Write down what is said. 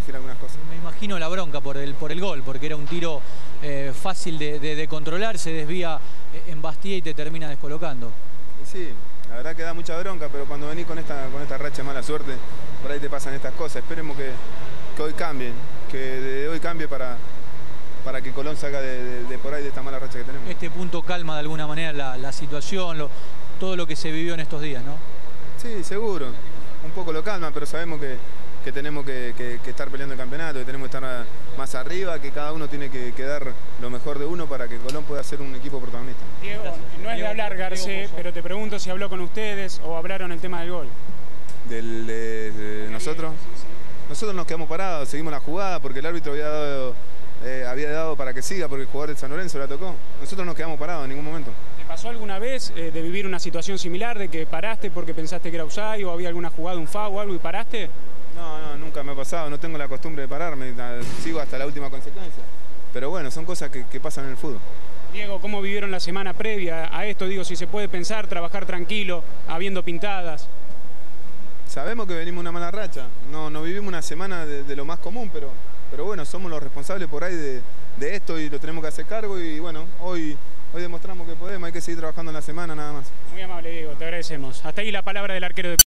corregir algunas cosas. Me imagino la bronca por el gol, porque era un tiro fácil de controlar, se desvía en Bastía y te termina descolocando. Y sí, la verdad que da mucha bronca, pero cuando venís con esta racha de mala suerte, por ahí te pasan estas cosas. Esperemos que hoy cambie, que de hoy cambie para que Colón salga de por ahí de esta mala racha que tenemos. Este punto calma de alguna manera la situación, todo lo que se vivió en estos días, ¿no? Sí, seguro. Un poco lo calma, pero sabemos que tenemos que estar peleando el campeonato, que tenemos que estar más arriba, que cada uno tiene que dar lo mejor de uno para que Colón pueda ser un equipo protagonista. Diego, no es de hablar, Garcés, pero te pregunto si habló con ustedes o hablaron el tema del gol. ¿De nosotros? Nosotros nos quedamos parados, seguimos la jugada porque el árbitro había dado para que siga porque el jugador de San Lorenzo la tocó. Nosotros nos quedamos parados en ningún momento. ¿Te pasó alguna vez de vivir una situación similar, de que paraste porque pensaste que era offside o había alguna jugada, un foul o algo y paraste? No, nunca me ha pasado, no tengo la costumbre de pararme, sigo hasta la última consecuencia. Pero bueno, son cosas que pasan en el fútbol. Diego, ¿cómo vivieron la semana previa a esto? Digo, si se puede pensar, trabajar tranquilo, habiendo pintadas. Sabemos que venimos una mala racha, no vivimos una semana de lo más común, pero bueno, somos los responsables por ahí de esto y lo tenemos que hacer cargo y bueno, hoy demostramos que podemos, hay que seguir trabajando en la semana nada más. Muy amable, Diego, te agradecemos. Hasta ahí la palabra del arquero de